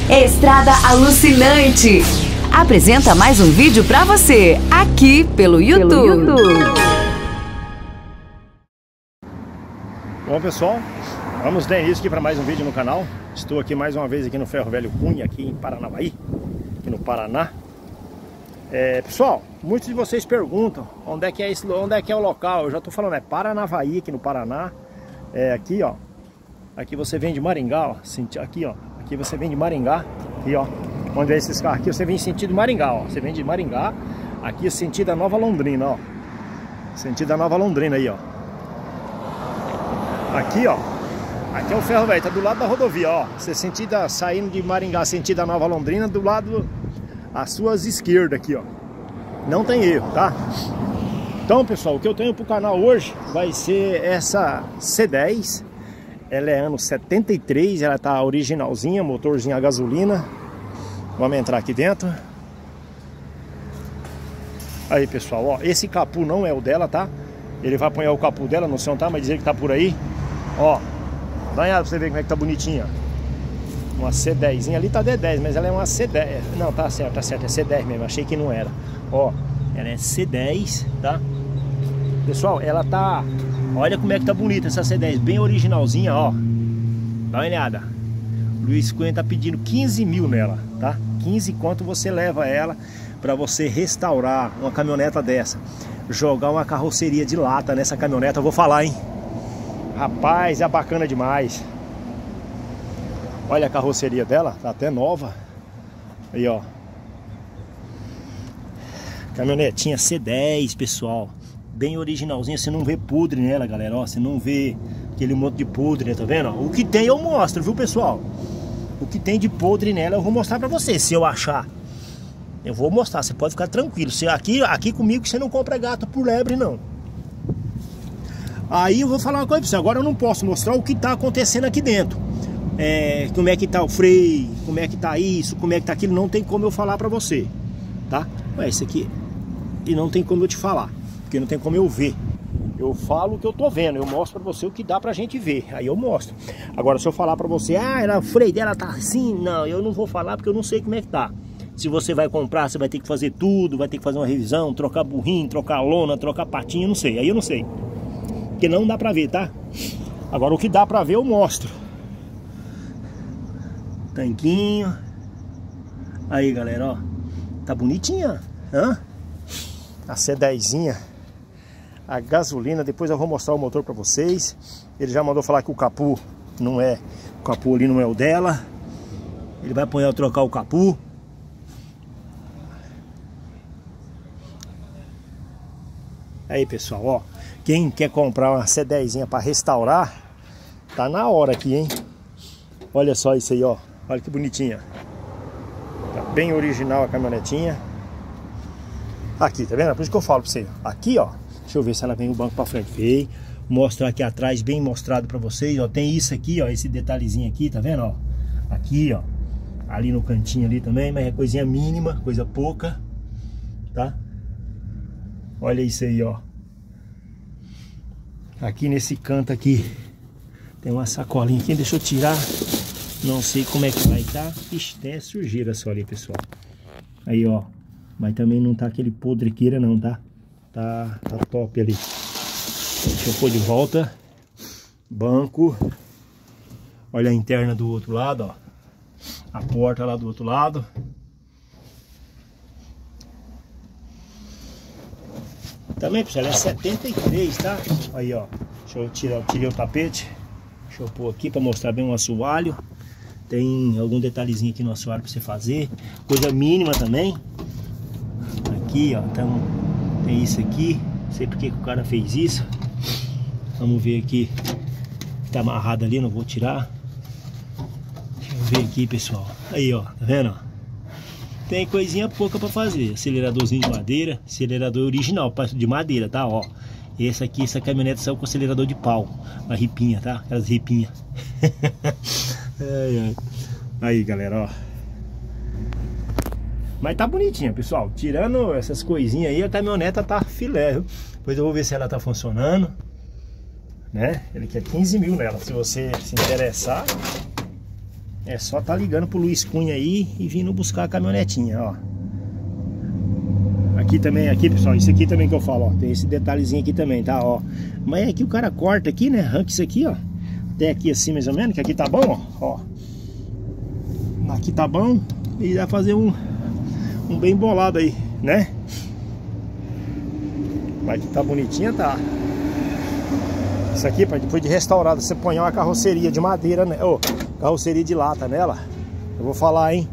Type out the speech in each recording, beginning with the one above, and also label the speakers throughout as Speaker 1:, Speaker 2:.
Speaker 1: Estrada Alucinante apresenta mais um vídeo pra você, aqui pelo YouTube.
Speaker 2: Bom, pessoal, vamos dar início aqui para mais um vídeo no canal. Estou aqui mais uma vez aqui no Ferro Velho Cunha, aqui em Paranavaí, aqui no Paraná. Pessoal, muitos de vocês perguntam onde é que é o local. Eu já estou falando, é Paranavaí, aqui no Paraná. Aqui, ó. Aqui você vem de Maringá, ó. Aqui, ó. Aqui você vem de Maringá. Aqui, ó. Onde é esses carros? Aqui você vem em sentido Maringá, ó. Você vem de Maringá. Aqui é sentido da Nova Londrina, ó. Sentido da Nova Londrina aí, ó. Aqui, ó. Aqui é o Ferro Velho, tá do lado da rodovia, ó. Você saindo de Maringá, sentido da Nova Londrina, do lado às suas esquerdas aqui, ó. Não tem erro, tá? Então, pessoal, o que eu tenho pro canal hoje vai ser essa C10. Ela é ano 73, ela tá originalzinha, motorzinho a gasolina. Vamos entrar aqui dentro. Aí, pessoal, ó, esse capô não é o dela, tá? Ele vai apanhar o capô dela, não sei onde tá, mas dizer que tá por aí. Ó, dá uma olhada pra você ver como é que tá bonitinha. Uma C10, ali tá D10, mas ela é uma C10. Não, tá certo, é C10 mesmo, achei que não era. Ó, ela é C10, tá? Pessoal, ela tá... Olha como é que tá bonita essa C10, bem originalzinha, ó. Dá uma olhada. Luiz Cunha tá pedindo 15 mil nela, tá? 15 conto você leva ela pra você restaurar uma caminhoneta dessa. Jogar uma carroceria de lata nessa caminhoneta, eu vou falar, hein? Rapaz, é bacana demais. Olha a carroceria dela, tá até nova. Aí, ó. Caminhonetinha C10, pessoal. Bem originalzinha, você não vê podre nela, galera, ó. Você não vê aquele monte de podre, né? Tá vendo? O que tem eu mostro, viu, pessoal? O que tem de podre nela eu vou mostrar pra você. Se eu achar, eu vou mostrar, você pode ficar tranquilo. Aqui comigo você não compra gato por lebre, não. Aí eu vou falar uma coisa pra você. Agora eu não posso mostrar o que tá acontecendo aqui dentro. Como é que tá o freio, como é que tá isso, como é que tá aquilo. Não tem como eu falar pra você, tá? Mas isso aqui, e não tem como eu te falar, porque não tem como eu ver. Eu falo o que eu tô vendo, eu mostro pra você o que dá pra gente ver. Aí eu mostro. Agora se eu falar pra você, o freio dela tá assim, não, eu não vou falar porque eu não sei como é que tá. Se você vai comprar, você vai ter que fazer tudo, vai ter que fazer uma revisão, trocar burrinho, trocar lona, trocar patinha, não sei. Aí eu não sei, porque não dá pra ver, tá? Agora o que dá pra ver eu mostro. Tanquinho. Aí, galera, ó. Tá bonitinha, hã? A C10zinha, a gasolina. Depois eu vou mostrar o motor pra vocês. Ele já mandou falar que o capô não é, o capô ali não é o dela. Ele vai apanhar, trocar o capô. Aí, pessoal, ó, quem quer comprar uma C10zinha pra restaurar, tá na hora aqui, hein? Olha só isso aí, ó. Olha que bonitinha. Tá bem original a caminhonetinha. Aqui, tá vendo? Por isso que eu falo pra você. Aqui, ó. Deixa eu ver se ela vem o banco pra frente. Veio. Mostrar aqui atrás, bem mostrado pra vocês, ó. Tem isso aqui, ó. Esse detalhezinho aqui, tá vendo, ó? Aqui, ó. Ali no cantinho ali também, mas é coisinha mínima, coisa pouca, tá? Olha isso aí, ó. Aqui nesse canto aqui tem uma sacolinha aqui. Deixa eu tirar. Não sei como é que vai estar. Ixi, tem sujeira só ali, pessoal. Aí, ó. Mas também não tá aquele podrequeira não, tá? Tá top ali. Deixa eu pôr de volta. Banco. Olha a interna do outro lado, ó. A porta lá do outro lado. Também, pessoal, é 73, tá? Aí, ó. Deixa eu tirei o tapete. Deixa eu pôr aqui pra mostrar bem o assoalho. Tem algum detalhezinho aqui no assoalho pra você fazer. Coisa mínima também. Aqui, ó. Então, tem isso aqui. Não sei porque que o cara fez isso. Vamos ver aqui. Tá amarrado ali, não vou tirar. Deixa eu ver aqui, pessoal. Aí, ó. Tá vendo? Tem coisinha pouca pra fazer. Aceleradorzinho de madeira. Acelerador original, de madeira, tá? Ó. Esse aqui, essa caminhonete saiu com acelerador de pau. Uma ripinha, tá? Aquelas ripinhas. Aí, galera, ó. Mas tá bonitinha, pessoal. Tirando essas coisinhas aí, a caminhoneta tá filé, viu? Depois eu vou ver se ela tá funcionando, né? Ele quer 15 mil nela. Se você se interessar, É só tá ligando pro Luiz Cunha aí e vindo buscar a caminhonetinha, ó. Aqui também, aqui pessoal, isso aqui também que eu falo, ó. Tem esse detalhezinho aqui também, tá, ó. Mas aqui o cara corta aqui, né, arranca isso aqui, ó. Até aqui assim mais ou menos, que aqui tá bom, ó. Aqui tá bom. E vai fazer um bem bolado aí, né? Mas que tá bonitinha, tá. Isso aqui, pai, depois de restaurado, você põe uma carroceria de madeira, né? Ô, carroceria de lata nela. Eu vou falar, hein?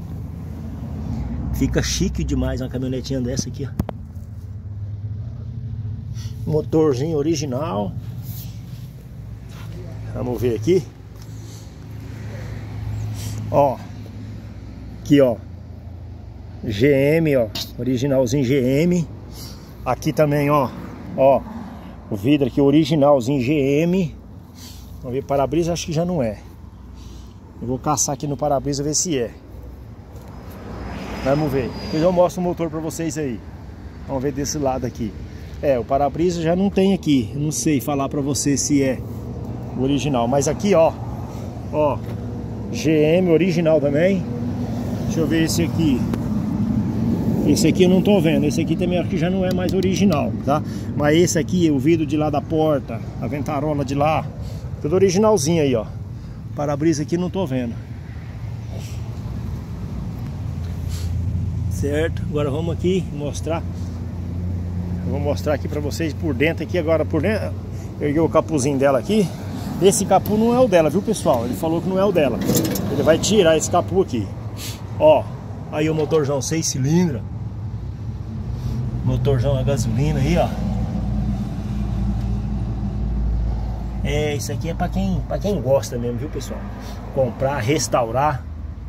Speaker 2: Fica chique demais uma caminhonetinha dessa aqui, ó. Motorzinho original. Vamos ver aqui. Ó. Aqui, ó. GM, ó. Originalzinho GM. Aqui também, ó. Ó. O vidro aqui originalzinho GM. Vamos ver, para-brisa acho que já não é. Eu vou caçar aqui no para-brisa ver se é. Vamos ver. Depois eu mostro o motor pra vocês aí. Vamos ver desse lado aqui. É, o para-brisa já não tem aqui. Eu não sei falar pra você se é o original. Mas aqui, ó. Ó. GM original também. Deixa eu ver esse aqui. Esse aqui eu não tô vendo. Esse aqui também acho que já não é mais original, tá? Mas esse aqui, o vidro de lá da porta, a ventarola de lá, tudo originalzinho aí, ó. Para-brisa aqui não tô vendo. Certo? Agora vamos aqui mostrar. Eu vou mostrar aqui pra vocês por dentro aqui agora. Por dentro, eu erguei o capuzinho dela aqui. Esse capu não é o dela, viu, pessoal? Ele falou que não é o dela. Ele vai tirar esse capu aqui. Ó, aí o motorzão 6 cilindros. Motorzão a gasolina aí, ó. É, isso aqui é pra quem gosta mesmo, viu, pessoal? Comprar, restaurar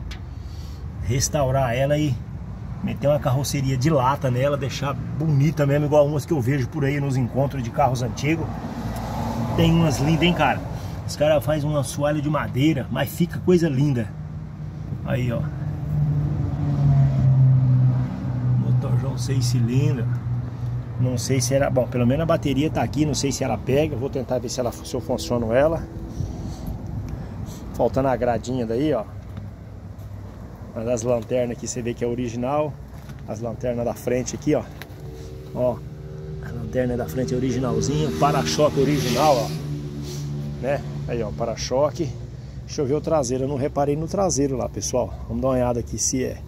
Speaker 2: ela e meter uma carroceria de lata nela, deixar bonita mesmo, igual umas que eu vejo por aí nos encontros de carros antigos. Tem umas lindas, hein, cara? Os caras fazem um assoalho de madeira, mas fica coisa linda. Aí, ó. Motorzão 6 cilindros. Não sei se era... Bom, pelo menos a bateria tá aqui. Não sei se ela pega. Vou tentar ver se eu funciono ela. Faltando a gradinha daí, ó. Uma das lanternas aqui você vê que é original. As lanternas da frente aqui, ó. Ó. A lanterna da frente é originalzinha. Para-choque original, ó. Né? Aí, ó. Para-choque. Deixa eu ver o traseiro. Eu não reparei no traseiro lá, pessoal. Vamos dar uma olhada aqui se é.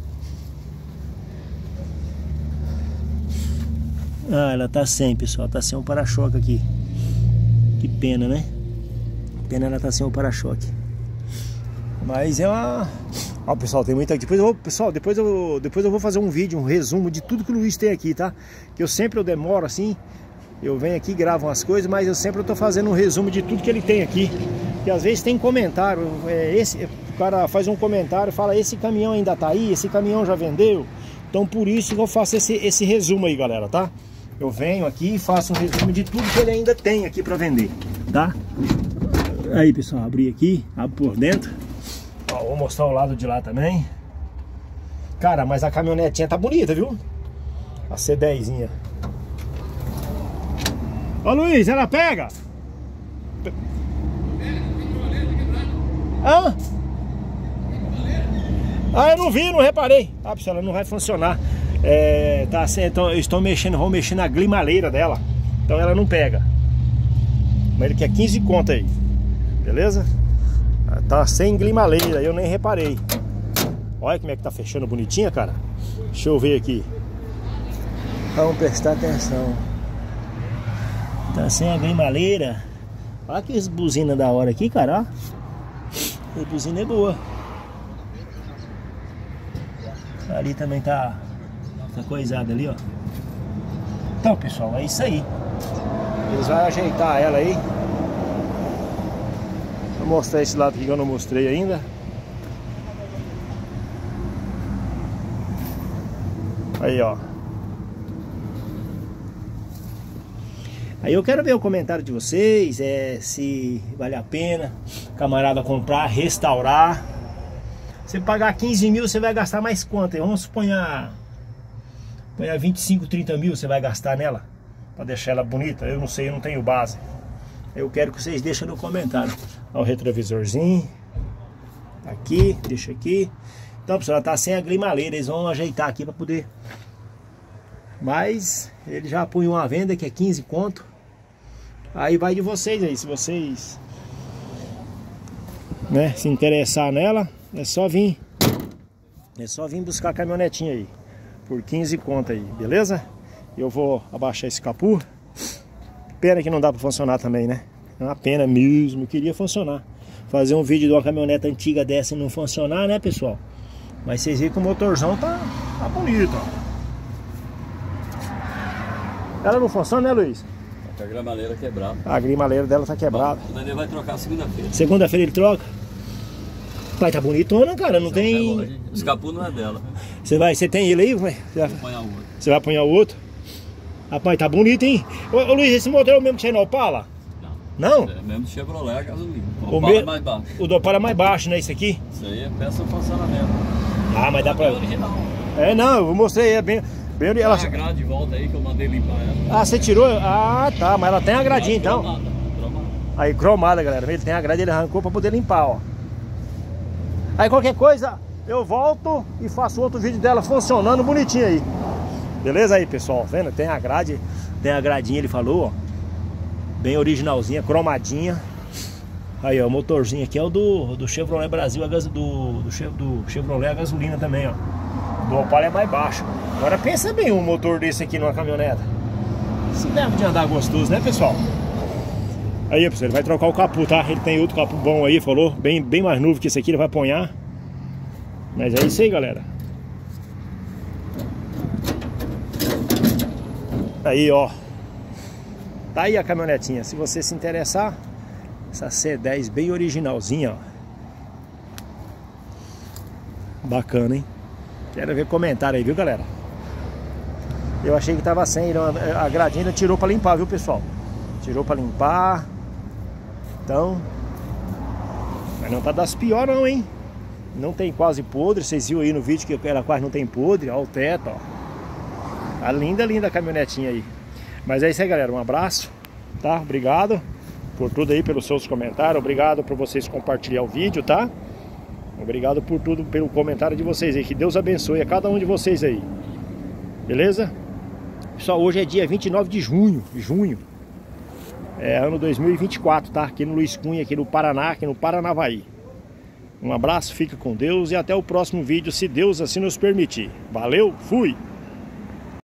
Speaker 2: Ah, ela tá sem, pessoal. Tá sem um para-choque aqui. Que pena, né? Pena ela tá sem um para-choque. Mas é uma... Ó, pessoal, tem muita... Depois eu vou fazer um vídeo, um resumo de tudo que o Luiz tem aqui, tá? Que eu demoro assim. Eu venho aqui, gravo umas coisas, mas eu sempre tô fazendo um resumo de tudo que ele tem aqui. Que às vezes tem comentário. O cara faz um comentário e fala: esse caminhão ainda tá aí, esse caminhão já vendeu. Então por isso que eu faço esse resumo aí, galera, tá? Eu venho aqui e faço um resumo de tudo que ele ainda tem aqui pra vender, tá? Aí, pessoal, abri aqui, abro por dentro. Ó, vou mostrar o lado de lá também. Cara, mas a caminhonetinha tá bonita, viu? A C10zinha. Ô, Luiz, ela pega? Hã? Ah, eu não vi, não reparei. Ah, pessoal, ela não vai funcionar. É, tá assim, então eu vou mexer na glimaleira dela. Então ela não pega. Mas ele quer 15 conto aí. Beleza? Tá sem glimaleira, eu nem reparei. Olha como é que tá fechando bonitinha, cara. Deixa eu ver aqui. Vamos prestar atenção. Tá sem a glimaleira. Olha que buzina da hora aqui, cara. Ó. A buzina é boa. Ali também tá coisada ali, ó. Então, pessoal, é isso aí. Eles vão ajeitar ela aí. Vou mostrar esse lado aqui que eu não mostrei ainda. Aí, ó. Aí eu quero ver o comentário de vocês, se vale a pena camarada comprar, restaurar. Você pagar 15 mil, você vai gastar mais quanto? Vamos suponhar 25, 30 mil você vai gastar nela pra deixar ela bonita. Eu não sei, eu não tenho base. Eu quero que vocês deixem no comentário. Olha o retrovisorzinho. Aqui, deixa aqui. Então, pessoal, ela tá sem a grimaleira. Eles vão ajeitar aqui pra poder... Mas ele já punhou uma venda que é 15 conto. Aí vai de vocês aí. Se vocês, né, se interessar nela, é só vir. É só vir buscar a caminhonetinha aí. Por 15 conto aí, beleza? Eu vou abaixar esse capô. Pena que não dá pra funcionar também, né? É uma pena mesmo. Eu queria funcionar. Fazer um vídeo de uma caminhoneta antiga dessa e não funcionar, né, pessoal? Mas vocês viram que o motorzão tá bonito, ó. Ela não funciona, né, Luiz?
Speaker 3: A grimaleira quebrada.
Speaker 2: A grimaleira dela tá quebrada.
Speaker 3: O Daniel vai trocar segunda-feira.
Speaker 2: Segunda-feira ele troca? Pai, tá bonitona, cara. Não tem...
Speaker 3: O escapu não é dela.
Speaker 2: Você tem ele aí?
Speaker 3: Vou apanhar o outro.
Speaker 2: Você vai apanhar o outro? Rapaz, tá bonito, hein? Ô Luiz, esse motor é o mesmo que tinha no Opala?
Speaker 3: Não.
Speaker 2: Não?
Speaker 3: É mesmo Chevrolet, a gasolina.
Speaker 2: O
Speaker 3: Opala é mais baixo.
Speaker 2: O do Opala é mais baixo, né? Isso aqui?
Speaker 3: Isso aí é peça de funcionamento.
Speaker 2: Ah, mas dá pra...
Speaker 3: É original.
Speaker 2: É, não, eu mostrei, é bem ela...
Speaker 3: Tem a grade de volta aí que eu mandei limpar ela.
Speaker 2: Ah, você tirou? Ah, tá, mas ela tem a gradinha então.
Speaker 3: Cromada.
Speaker 2: Aí, cromada, galera. Ele tem a grade, ele arrancou pra poder limpar, ó. Aí qualquer coisa, eu volto e faço outro vídeo dela funcionando bonitinho aí. Beleza aí, pessoal? Vendo? Tem a grade, tem a gradinha, ele falou, ó. Bem originalzinha, cromadinha. Aí, ó, o motorzinho aqui é o do Chevrolet Brasil, do Chevrolet a gasolina também, ó. Do Opala é mais baixo. Agora pensa bem um motor desse aqui numa caminhoneta. Isso deve de andar gostoso, né, pessoal? Aí, pessoal, ele vai trocar o capô, tá? Ele tem outro capô bom aí, falou. Bem mais novo que esse aqui, ele vai apanhar. Mas é isso aí, galera. Aí, ó. Tá aí a caminhonetinha. Se você se interessar, essa C10 bem originalzinha, ó. Bacana, hein? Quero ver comentário aí, viu, galera? Eu achei que tava sem, a gradinha ainda tirou pra limpar, viu, pessoal? Tirou pra limpar. Então, mas não tá das piores não, hein? Não tem quase podre. Vocês viram aí no vídeo que ela quase não tem podre. Ó o teto, ó. Tá linda, linda a caminhonetinha aí. Mas é isso aí, galera, um abraço, tá? Obrigado por tudo aí, pelos seus comentários. Obrigado por vocês compartilhar o vídeo, tá? Obrigado por tudo, pelo comentário de vocês aí. Que Deus abençoe a cada um de vocês aí. Beleza? Pessoal, hoje é dia 29 de junho. É ano 2024, tá? Aqui no Luiz Cunha, aqui no Paraná, aqui no Paranavaí. Um abraço, fica com Deus e até o próximo vídeo, se Deus assim nos permitir. Valeu, fui!